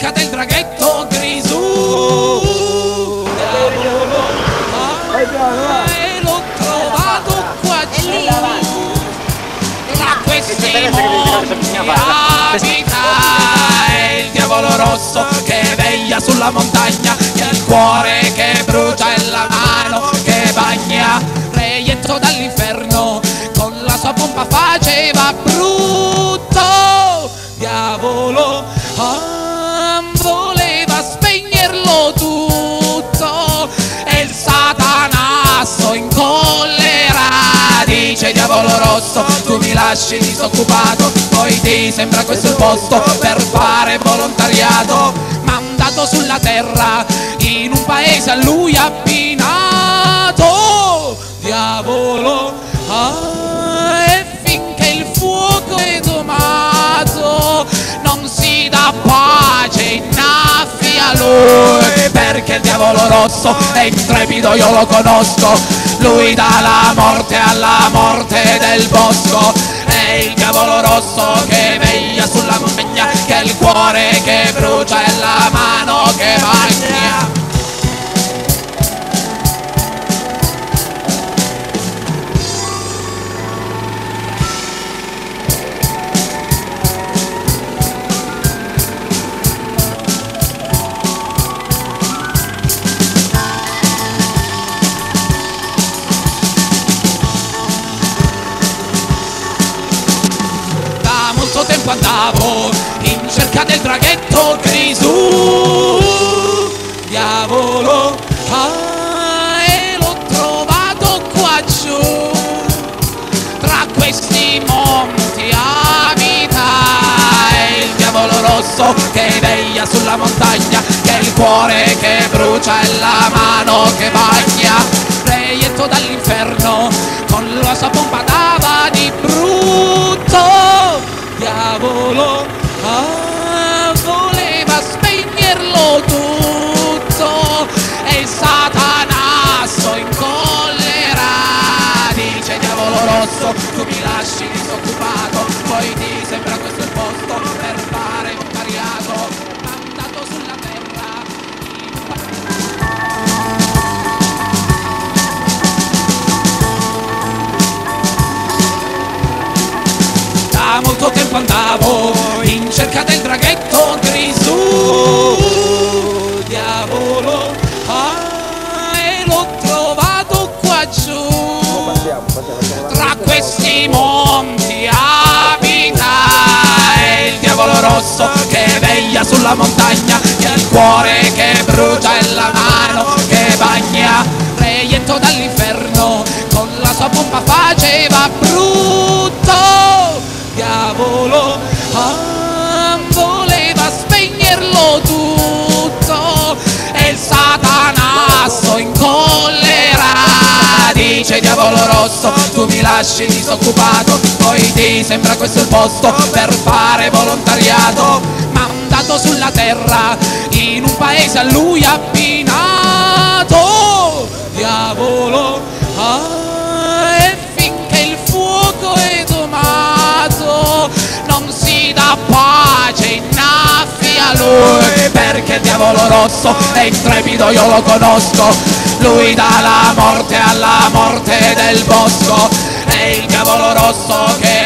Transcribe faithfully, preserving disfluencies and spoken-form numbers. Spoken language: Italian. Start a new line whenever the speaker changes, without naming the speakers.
cerca del draghetto Grisù. Diavolo, ah, e l'ho trovato qua giù. Tra questi monti abita il diavolo rosso che veglia sulla montagna, che ha il cuore che brucia e la mano che bagna. Reietto dall'inferno con la sua pompa faceva brutto. Diavolo, ah, voleva spegnerlo tutto, e il satanasso in collera dice: diavolo rosso, tu mi lasci disoccupato, poi ti sembra questo il posto per fare volontariato. Mandato sulla terra in un paese a lui abbinato. Diavolo, ah, e finché il fuoco è domato non si dà pace, innaffia lui, perché il diavolo rosso è intrepido, io lo conosco. Lui dà la morte alla morte del bosco. È il diavolo rosso che veglia sulla montagna, che è il cuore che brucia e la mano che bagna. Tempo andavo in cerca del draghetto Grisù. Diavolo, ah, e l'ho trovato qua giù. Tra questi monti abita il diavolo rosso che veglia sulla montagna, che è il cuore che brucia e la mano che bagna. Reietto dall'inferno con la sua pompa dava di brutto. Diavolo, ah, voleva spegnerlo tutto, e il satanasso in collera dice: diavolo rosso, tu mi lasci disoccupato, poi ti sembra questo il posto per fare volontariato. Mandato sulla terra da molto tempo andavo in cerca del draghetto Grisù. Diavolo, ah, e l'ho trovato qua giù. Tra questi monti abita il diavolo rosso che veglia sulla montagna, che ha il cuore che brucia e la mano che bagna. Reietto dall'inferno con la sua pompa faceva brutto. Diavolo, ah, voleva spegnerlo tutto, e il satanasso in collera dice: diavolo rosso, tu mi lasci disoccupato, poi ti sembra questo il posto per fare volontariato. Mandato sulla terra in un paese a lui abbinato. Diavolo, ah, e finché il fuoco è domato non si dà pace, innaffia lui, perché il diavolo rosso è intrepido, io lo conosco. Lui dà la morte alla morte del bosco. È il diavolo rosso che